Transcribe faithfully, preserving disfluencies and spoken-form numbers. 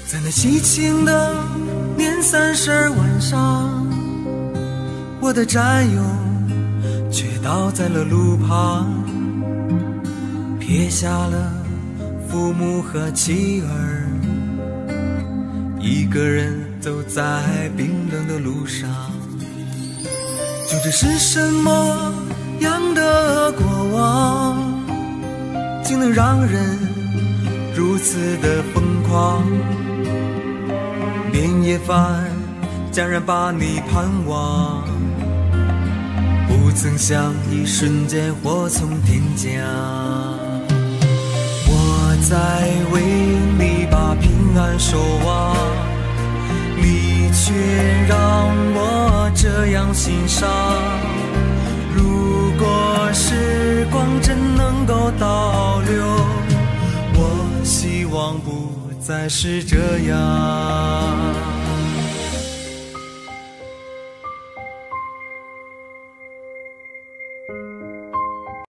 在那凄清的年三十晚上，我的战友却倒在了路旁，撇下了父母和妻儿，一个人走在冰冷的路上。究竟是什么样的过往，竟能让人如此的疯狂？年夜饭竟然把你盼望，不曾想一瞬间祸从天降。我在为你把平安守望，你却让我这样心伤。如果时光真能够倒流，我希望不再是这样。